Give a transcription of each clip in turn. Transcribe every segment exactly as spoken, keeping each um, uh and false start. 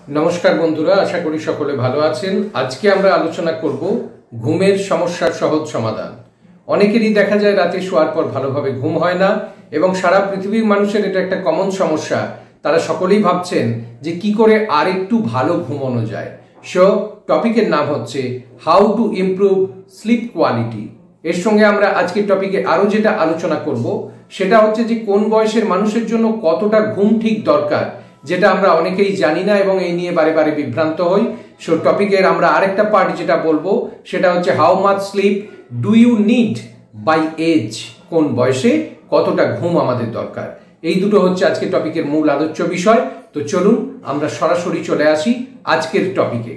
नमस्कार बंधुरा, आशा करी सकले भालो आछेन। आज के आमरा आलोचना करब घुमेर समस्यार सहज समाधान। अनेकेरই দেখা যায় রাতে শোয়ার পর ভালোভাবে ঘুম হয় না এবং সারা পৃথিবীর মানুষের এটা একটা কমন সমস্যা। তারা সকলেই ভাবছেন যে কি করে আরেকটু ভালো ঘুমানো যায়। সো টপিকের নাম হচ্ছে how to improve sleep quality. এর সঙ্গে আমরা আজকের টপিকে আরো যেটা আলোচনা করব সেটা হচ্ছে যে কোন বয়সের মানুষের জন্য কতটা ঘুম ঠিক দরকার, যেটা আমরা অনেকেই জানি না এবং এই নিয়ে বারে বারে বিভ্রান্ত হই। সো টপিকের আমরা আরেকটা পার্ট যেটা বলবো সেটা হচ্ছে how much sleep do you need by age, কোন বয়সে কতটা ঘুম আমাদের দরকার। এই দুটো হচ্ছে আজকের টপিকের মূল আলোচ্য বিষয়। তো চলুন আমরা সরাসরি চলে আসি আজকের টপিকে।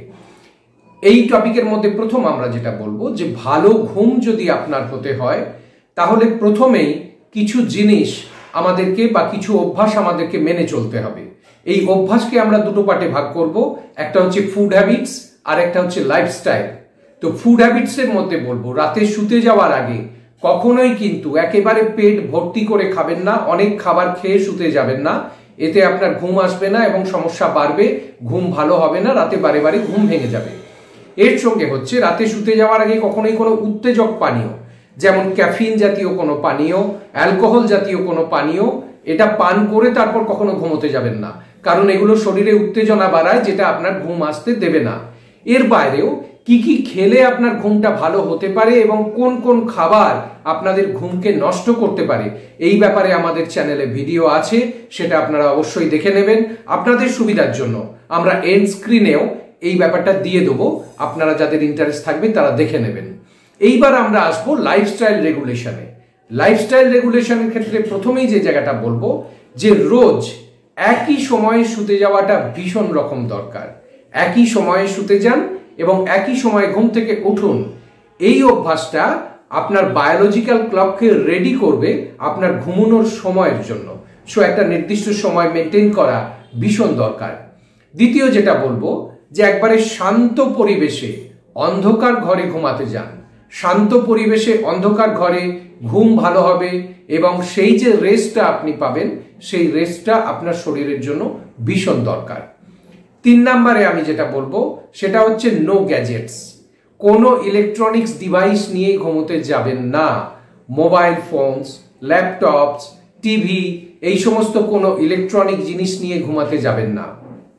এই টপিকের মধ্যে প্রথম আমরা যেটা বলবো যে ভালো ঘুম যদি আপনার হতে হয় তাহলে প্রথমেই কিছু জিনিস আমাদেরকে বা কিছু অভ্যাস আমাদেরকে মেনে চলতে হবে। এই অভ্যাসকে আমরা দুটো পার্টে ভাগ করব, একটা হচ্ছে ফুড হ্যাবিটস আর একটা হচ্ছে লাইফস্টাইল। তো ফুড হ্যাবিটস এর মধ্যে বলবো রাতে শুতে যাওয়ার আগে কখনোই কিন্তু একেবারে পেট ভর্তি করে খাবেন না, অনেক খাবার খেয়ে শুতে যাবেন না। এতে আপনার ঘুম আসবে না এবং সমস্যা বাড়বে, ঘুম ভালো হবে না, রাতে বারে বারে ঘুম ভেঙে যাবে। এর সঙ্গে হচ্ছে রাতে শুতে যাওয়ার আগে কখনোই কোনো উত্তেজক পানীয় যেমন ক্যাফিন জাতীয় কোনো পানীয়, অ্যালকোহল জাতীয় কোনো পানীয় এটা পান করে তারপর কখনো ঘুমোতে যাবেন না, কারণ এগুলো শরীরে উত্তেজনা বাড়ায় যেটা আপনার ঘুম আসতে দেবে না। এর বাইরেও কি কি খেলে আপনার ঘুমটা ভালো হতে পারে এবং কোন কোন খাবার আপনাদের ঘুমকে নষ্ট করতে পারে এই ব্যাপারে আমাদের চ্যানেলে ভিডিও আছে, সেটা আপনারা অবশ্যই দেখে নেবেন। আপনাদের সুবিধার জন্য আমরা এন্ড স্ক্রিনেও এই ব্যাপারটা দিয়ে দেবো, আপনারা যাদের ইন্টারেস্ট থাকবে তারা দেখে নেবেন। এইবার আমরা আসবো লাইফস্টাইল রেগুলেশনে। লাইফস্টাইল রেগুলেশনের ক্ষেত্রে প্রথমেই যে জায়গাটা বলবো যে রোজ একই সময়ে শুতে যাওয়াটা ভীষণ রকম দরকার। একই সময়ে শুতে যান এবং একই সময়ে ঘুম থেকে উঠুন। এই অভ্যাসটা আপনার বায়োলজিক্যাল ক্লককে রেডি করবে আপনার ঘুমানোর সময়ের জন্য। সো একটা নির্দিষ্ট সময় মেনটেন করা ভীষণ দরকার। দ্বিতীয় যেটা বলবো যে একবারে শান্ত পরিবেশে অন্ধকার ঘরে ঘুমাতে যান। শান্ত পরিবেশে অন্ধকার ঘরে ঘুম ভালো হবে এবং সেই যে রেস্টটা আপনি পাবেন সেই রেস্টটা আপনার শরীরের জন্য ভীষণ দরকার। তিন নম্বরে আমি যেটা বলবো সেটা হচ্ছে নো গ্যাজেটস। কোনো ইলেকট্রনিক্স ডিভাইস নিয়ে ঘুমোতে যাবেন না। মোবাইল ফোনস, ল্যাপটপস, টিভি এই সমস্ত কোনো ইলেকট্রনিক জিনিস নিয়ে ঘুমাতে যাবেন না।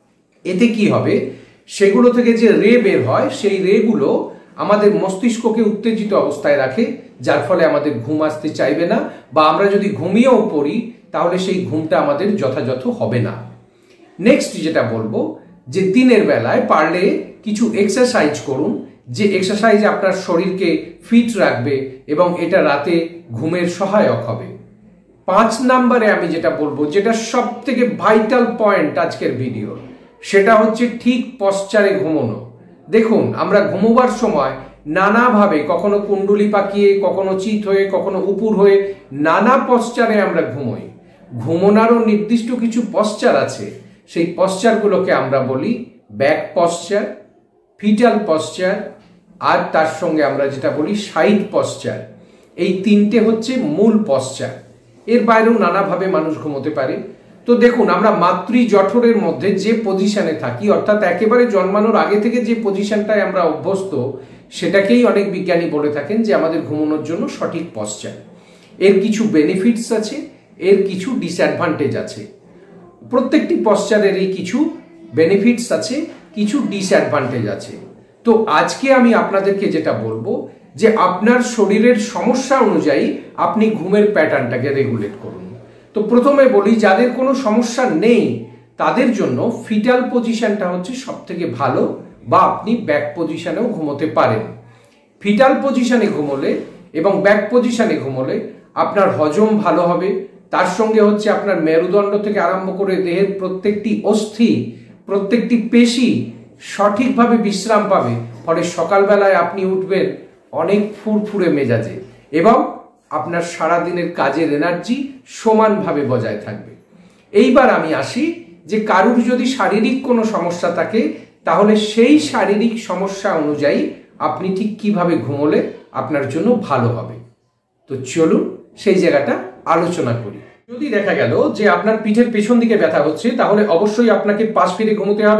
এতে কি হবে, সেগুলো থেকে যে রে বের হয় সেই রেগুলো আমাদের মস্তিষ্ককে উত্তেজিত অবস্থায় রাখে, যার ফলে আমাদের ঘুম আসতে চাইবে না বা আমরা যদি ঘুমিয়েও পড়ি তাহলে সেই ঘুমটা আমাদের যথাযথ হবে না। নেক্সট যেটা বলবো যে দিনের বেলায় পারলে কিছু এক্সারসাইজ করুন, যে এক্সারসাইজ আপনার শরীরকে ফিট রাখবে এবং এটা রাতে ঘুমের সহায়ক হবে। পাঁচ নম্বরে আমি যেটা বলবো যেটা সব থেকে ভাইটাল পয়েন্ট আজকের ভিডিও, সেটা হচ্ছে ঠিক পশ্চারে ঘুমানো। দেখুন আমরা ঘুমোবার সময় নানাভাবে কখনো কুণ্ডুলি পাকিয়ে, কখনো চিত হয়ে, কখনো উপুর হয়ে নানা পশ্চারে আমরা ঘুমোই। ঘুমোনারও নির্দিষ্ট কিছু পশ্চার আছে, সেই পশ্চারগুলোকে আমরা বলি ব্যাক পশ্চার, ফিটাল পশ্চার আর তার সঙ্গে আমরা যেটা বলি সাইড পশ্চার। এই তিনটে হচ্ছে মূল পশ্চার। এর বাইরেও নানাভাবে মানুষ ঘুমোতে পারে। তো দেখুন আমরা মাতৃ জঠরের মধ্যে যে পজিশনে থাকি, অর্থাৎ একেবারে জন্মানোর আগে থেকে যে পজিশনটায় আমরা অভ্যস্ত, সেটাকেই অনেক বিজ্ঞানী বলে থাকেন যে আমাদের ঘুমানোর জন্য সঠিক পশ্চার। এর কিছু বেনিফিটস আছে, এর কিছু ডিসঅ্যাডভান্টেজ আছে। প্রত্যেকটি পশ্চারেরই কিছু বেনিফিটস আছে, কিছু ডিসঅ্যাডভান্টেজ আছে। তো আজকে আমি আপনাদেরকে যেটা বলবো যে আপনার শরীরের সমস্যা অনুযায়ী আপনি ঘুমের প্যাটার্নটাকে রেগুলেট করুন। তো প্রথমে বলি যাদের কোনো সমস্যা নেই তাদের জন্য ফিটাল পজিশনটা হচ্ছে সব থেকে ভালো, বা আপনি ব্যাক পজিশনেও ঘুমোতে পারেন। ফিটাল পজিশনে ঘুমোলে এবং ব্যাক পজিশনে ঘুমোলে আপনার হজম ভালো হবে, তার সঙ্গে হচ্ছে আপনার মেরুদণ্ড থেকে আরম্ভ করে দেহের প্রত্যেকটি অস্থি, প্রত্যেকটি পেশি সঠিকভাবে বিশ্রাম পাবে। ফলে সকালবেলায় আপনি উঠবেন অনেক ফুরফুরে মেজাজে এবং আপনার সারাদিনের কাজের এনার্জি সমানভাবে বজায় থাকবে। এইবার আমি আসি যে কারুর যদি শারীরিক কোনো সমস্যা থাকে তাহলে সেই শারীরিক সমস্যা অনুযায়ী আপনি ঠিক কিভাবে ঘুমোলে আপনার জন্য ভালো হবে। তো চলুন সেই জায়গাটা আলোচনা করি। যদি দেখা গেল যে আপনার পিঠের পেছন দিকে ব্যথা হচ্ছে তাহলে অবশ্যই আপনাকে পাশ ফিরে ঘুমোতে হবে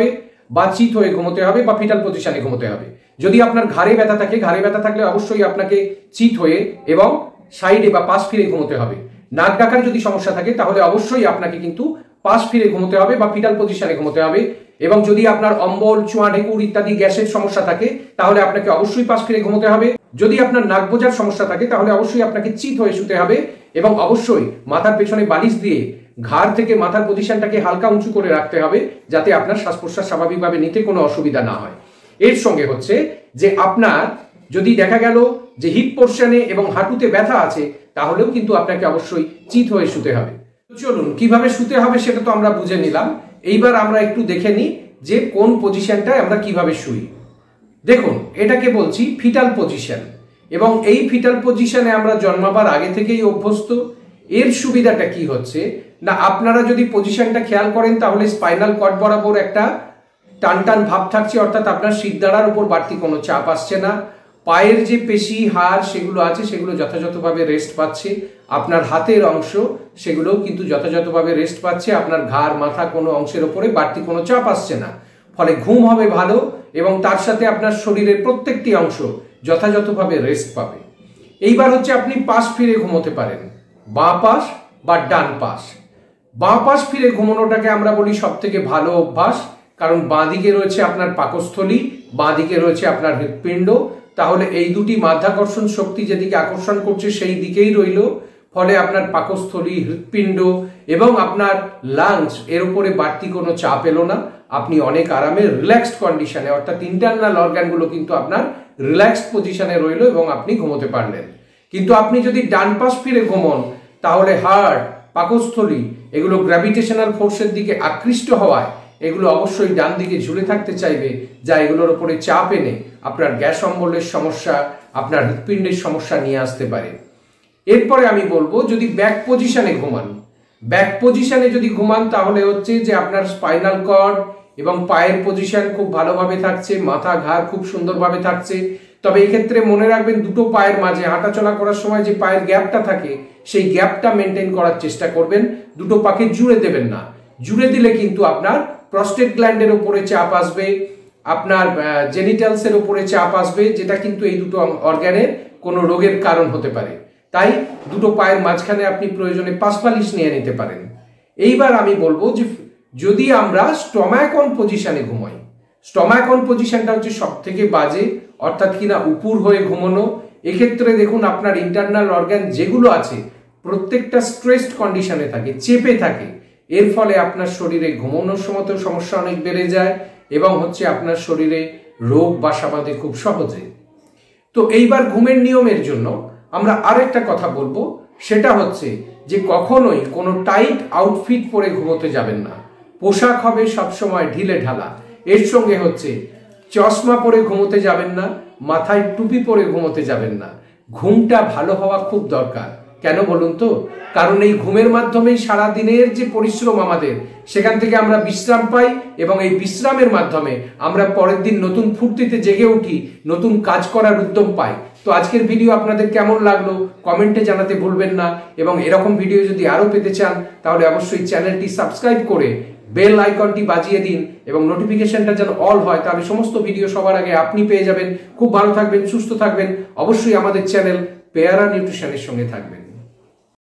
বা চিত হয়ে ঘুমোতে হবে বা ফিটাল পজিশনে ঘুমোতে হবে। যদি আপনার ঘাড়ে ব্যথা থাকে, ঘাড়ে ব্যথা থাকলে অবশ্যই আপনাকে চিত হয়ে এবং সাইডে বা পাশ ফিরে ঘুমোতে হবে। নাক ডাকার যদি সমস্যা থাকে তাহলে অবশ্যই আপনাকে কিন্তু পাশ ফিরে ঘুমোতে হবে বা ফিটাল পজিশনে ঘুমোতে হবে। এবং যদি আপনার অম্বল, চুয়া ঢেকুর ইত্যাদি গ্যাসের সমস্যা থাকে তাহলে আপনাকে অবশ্যই পাশ ফিরে ঘুমোতে হবে। যদি আপনার নাক বোঝার সমস্যা থাকে তাহলে অবশ্যই আপনাকে চিত হয়ে শুতে হবে এবং অবশ্যই মাথার পেছনে বালিশ দিয়ে ঘাড় থেকে মাথার পজিশনটাকে হালকা উঁচু করে রাখতে হবে, যাতে আপনার শ্বাস প্রশ্বাস স্বাভাবিকভাবে নিতে কোনো অসুবিধা না হয়। এর সঙ্গে হচ্ছে যে আপনার যদি দেখা গেল যে হিপ পোর্শনে এবং হাঁটুতে ব্যথা আছে তাহলেও কিন্তু আপনাকে অবশ্যই চিত হয়ে শুতে হবে। চলুন কিভাবে শুতে হবে সেটা তো আমরা বুঝে নিলাম। এইবার আমরা একটু দেখে নিই যে কোন পজিশনটায় আমরা কিভাবে শুই। দেখুন, এটাকে বলছি ফিটাল পজিশন এবং এই ফিটাল পজিশনে আমরা জন্মাবার আগে থেকেই অভ্যস্ত। এর সুবিধাটা কি হচ্ছে না, আপনারা যদি পজিশনটা খেয়াল করেন তাহলে স্পাইনাল কর্ড বরাবর একটা টান টান ভাব থাকছে, অর্থাৎ আপনার শিরদাঁড়ার উপর বাড়তি কোনো চাপ আসছে না। পায়ের যে পেশি, হাড় সেগুলো আছে সেগুলো যথাযথভাবে রেস্ট পাচ্ছে। আপনার হাতের অংশ সেগুলোও কিন্তু যথাযথভাবে রেস্ট পাচ্ছে। আপনার ঘাড়, মাথা কোনো অংশের ওপরে বাড়তি কোনো চাপ আসছে না, ফলে ঘুম হবে ভালো এবং তার সাথে আপনার শরীরের প্রত্যেকটি অংশ যথাযথভাবে রেস্ট পাবে। এইবার হচ্ছে আপনি পাশ ফিরে ঘুমোতে পারেন, বাঁ পাশ বা ডান পাশ। বাঁ পাশ ফিরে ঘুমানোটাকে আমরা বলি সব থেকে ভালো অভ্যাস, কারণ বাঁ দিকে রয়েছে আপনার পাকস্থলী, বাঁ দিকে রয়েছে আপনার হৃৎপিণ্ড। তাহলে এই দুটি মাধ্যাকর্ষণ শক্তি যেদিকে আকর্ষণ করছে সেই দিকেই রইল, ফলে আপনার পাকস্থলী, হৃৎপিণ্ড এবং আপনার লাংস এর উপরে বাড়তি কোনো চাপ এলো না। আপনি অনেক আরামে রিল্যাক্সড কন্ডিশনে, অর্থাৎ ইন্টারনাল অর্গানগুলো কিন্তু আপনার রিল্যাক্সড পজিশনে রইল এবং আপনি ঘুমোতে পারলেন। কিন্তু আপনি যদি ডান পাশ ফিরে ঘুমন তাহলে হার্ট, পাকস্থলী এগুলো গ্র্যাভিটেশনাল ফোর্সের দিকে আকৃষ্ট হওয়ায় এগুলো অবশ্যই ডান দিকে ঝুলে থাকতে চাইবে, যা এগুলোর উপরে চাপ এনে আপনার গ্যাস অম্বলের সমস্যা, আপনার হৃৎপিণ্ডের সমস্যা নিয়ে আসতে পারে। এরপরে আমি বলবো যদি ব্যাক পজিশনে ঘুমান, ব্যাক পজিশনে যদি ঘুমান তাহলে হচ্ছে যে আপনার স্পাইনাল কর্ড এবং পায়ের পজিশন খুব ভালোভাবে থাকছে, মাথা, ঘাড় খুব সুন্দরভাবে থাকছে। তবে এক্ষেত্রে মনে রাখবেন দুটো পায়ের মাঝে হাঁটাচলা করার সময় যে পায়ের গ্যাপটা থাকে সেই গ্যাপটা মেনটেন করার চেষ্টা করবেন, দুটো পাকে জুড়ে দেবেন না। জুড়ে দিলে কিন্তু আপনার প্রস্টেট গ্ল্যান্ডের উপরে চাপ আসবে, আপনার জেনিটালসের উপরে চাপ আসবে, যেটা কিন্তু এই দুটো অর্গানের কোনো রোগের কারণ হতে পারে। তাই দুটো পায়ের মাঝখানে আপনি প্রয়োজনে পাশপালিশ নিয়ে নিতে পারেন। এইবার আমি বলবো যে যদি আমরা স্টম্যাক অন পজিশনে ঘুমাই, স্টম্যাক অন পজিশনটা হচ্ছে সব থেকে বাজে, অর্থাৎ কিনা উপর হয়ে ঘুমানো। এক্ষেত্রে দেখুন আপনার ইন্টারনাল অর্গান যেগুলো আছে প্রত্যেকটা স্ট্রেসড কন্ডিশনে থাকে, চেপে থাকে। এর ফলে আপনার শরীরে ঘুমানোর সময়তেও সমস্যা অনেক বেড়ে যায় এবং হচ্ছে আপনার শরীরে রোগ বাসা বাঁধে খুব সহজে। তো এইবার ঘুমের নিয়মের জন্য আমরা আরেকটা কথা বলবো, সেটা হচ্ছে যে কখনোই কোনো টাইট আউটফিট পরে ঘুমোতে যাবেন না। পোশাক হবে সবসময় ঢিলে ঢালা। এর সঙ্গে হচ্ছে চশমা পরে ঘুমোতে যাবেন না, মাথায় টুপি পরে ঘুমোতে যাবেন না। ঘুমটা ভালো হওয়া খুব দরকার। কেন বলুন তো? কারণ এই ঘুমের মাধ্যমেই সারা দিনের যে পরিশ্রম আমাদের, সেখান থেকে আমরা বিশ্রাম পাই এবং এই বিশ্রামের মাধ্যমে আমরা পরের দিন নতুন ফুর্তিতে জেগে উঠি, নতুন কাজ করার উদ্যম পাই। তো আজকের ভিডিও আপনাদের কেমন লাগলো কমেন্টে জানাতে ভুলবেন না এবং এরকম ভিডিও যদি আরও পেতে চান তাহলে অবশ্যই চ্যানেলটি সাবস্ক্রাইব করে বেল আইকনটি বাজিয়ে দিন এবং নোটিফিকেশনটা যেন অল হয়, তাহলে সমস্ত ভিডিও সবার আগে আপনি পেয়ে যাবেন। খুব ভালো থাকবেন, সুস্থ থাকবেন। অবশ্যই আমাদের চ্যানেল পেয়ারা নিউট্রিশনের সঙ্গে থাকবেন।